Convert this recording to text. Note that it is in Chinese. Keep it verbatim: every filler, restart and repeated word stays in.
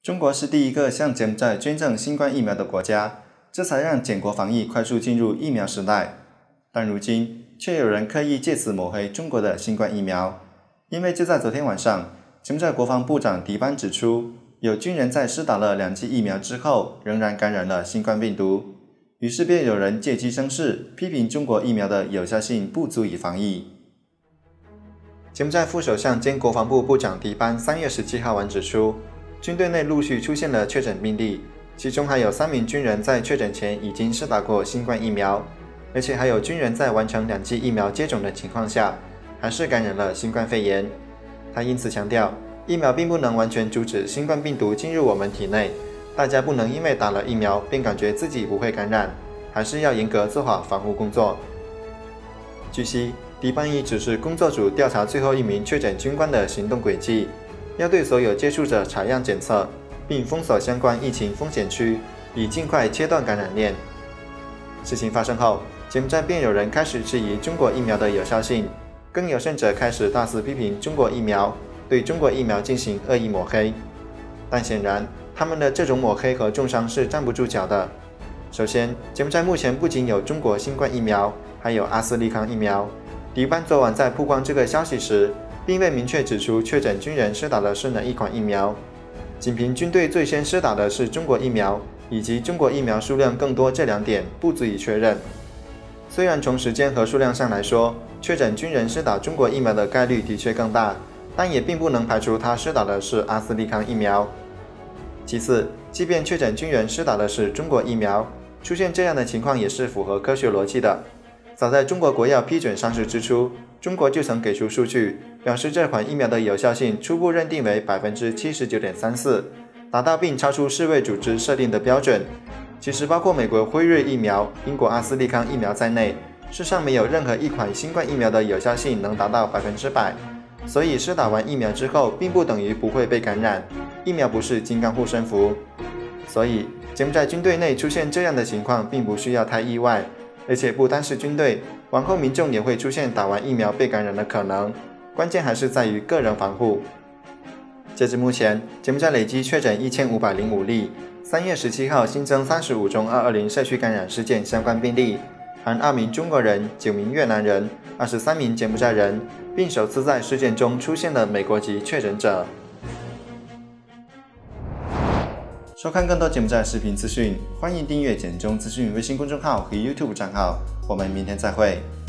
中国是第一个向柬埔寨捐赠新冠疫苗的国家，这才让柬国防疫快速进入疫苗时代。但如今却有人刻意借此抹黑中国的新冠疫苗，因为就在昨天晚上，柬埔寨国防部长迪班指出，有军人在施打了两剂疫苗之后，仍然感染了新冠病毒，于是便有人借机生事，批评中国疫苗的有效性不足以防疫。柬埔寨副首相兼国防部部长迪班三月十七号晚指出，军队内陆续出现了确诊病例，其中还有三名军人在确诊前已经施打过新冠疫苗，而且还有军人在完成两剂疫苗接种的情况下，还是感染了新冠肺炎。他因此强调，疫苗并不能完全阻止新冠病毒进入我们体内，大家不能因为打了疫苗便感觉自己不会感染，还是要严格做好防护工作。据悉，迪班已指示工作组调查最后一名确诊军官的行动轨迹，要对所有接触者采样检测，并封锁相关疫情风险区，以尽快切断感染链。事情发生后，柬埔寨便有人开始质疑中国疫苗的有效性，更有甚者开始大肆批评中国疫苗，对中国疫苗进行恶意抹黑。但显然，他们的这种抹黑和重伤是站不住脚的。首先，柬埔寨目前不仅有中国新冠疫苗，还有阿斯利康疫苗。迪班昨晚在曝光这个消息时，并未明确指出确诊军人施打的是哪一款疫苗，仅凭军队最先施打的是中国疫苗，以及中国疫苗数量更多这两点不足以确认。虽然从时间和数量上来说，确诊军人施打中国疫苗的概率的确更大，但也并不能排除他施打的是阿斯利康疫苗。其次，即便确诊军人施打的是中国疫苗，出现这样的情况也是符合科学逻辑的。早在中国国药批准上市之初，中国就曾给出数据，表示这款疫苗的有效性初步认定为 百分之七十九点三四， 达到并超出世卫组织设定的标准。其实包括美国辉瑞疫苗、英国阿斯利康疫苗在内，世上没有任何一款新冠疫苗的有效性能达到百分之百。所以施打完疫苗之后，并不等于不会被感染，疫苗不是金刚护身符。所以柬埔寨军队内出现这样的情况并不需要太意外，而且不单是军队，往后民众也会出现打完疫苗被感染的可能，关键还是在于个人防护。截至目前，柬埔寨累计确诊一千五百零五例，三月十七号新增三十五宗二二零社区感染事件相关病例，含二名中国人、九名越南人、二十三名柬埔寨人，并首次在事件中出现了美国籍确诊者。收看更多柬埔寨视频资讯，欢迎订阅简中资讯微信公众号和 YouTube 账号。我们明天再会。